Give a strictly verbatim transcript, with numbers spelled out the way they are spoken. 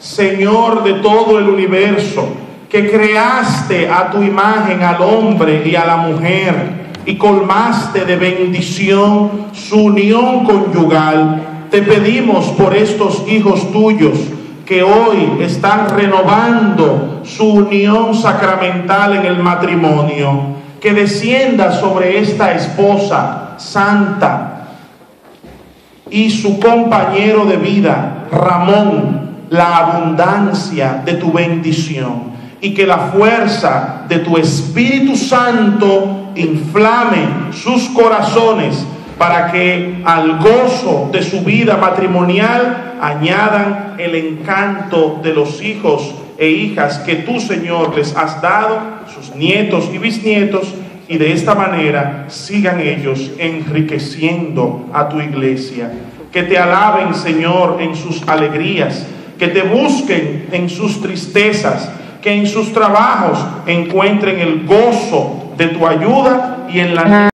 Señor de todo el universo, que creaste a tu imagen al hombre y a la mujer y colmaste de bendición su unión conyugal, te pedimos por estos hijos tuyos que hoy están renovando su unión sacramental en el matrimonio, que descienda sobre esta esposa santa y su compañero de vida, Ramón, la abundancia de tu bendición, y que la fuerza de tu Espíritu Santo inflame sus corazones para que al gozo de su vida matrimonial añadan el encanto de los hijos e hijas que tú, Señor, les has dado, sus nietos y bisnietos, y de esta manera sigan ellos enriqueciendo a tu iglesia. Que te alaben, Señor, en sus alegrías, que te busquen en sus tristezas, que en sus trabajos encuentren el gozo de tu ayuda y en la